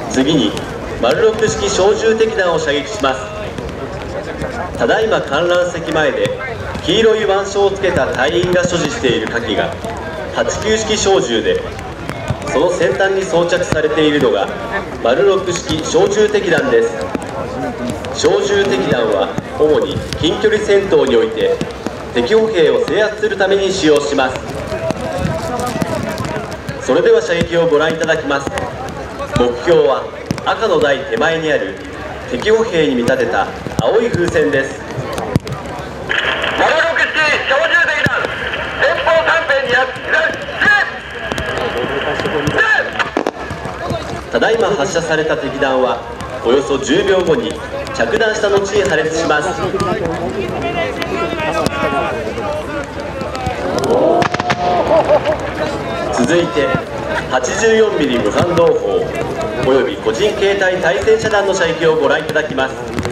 次に丸六式小銃敵弾を射撃します。ただいま観覧席前で黄色い腕章をつけた隊員が所持している火器が89式小銃で、その先端に装着されているのが丸六式小銃敵弾です。小銃敵弾は主に近距離戦闘において敵歩兵を制圧するために使用します。それでは射撃をご覧いただきます。目標は赤の台手前にある敵歩兵に見立てた青い風船です。 丸六式小銃敵弾前方3辺にただいま発射された敵弾はおよそ10秒後に着弾した後に破裂します。続いて 84mm 無反動砲および個人携帯対戦車弾の射撃をご覧いただきます。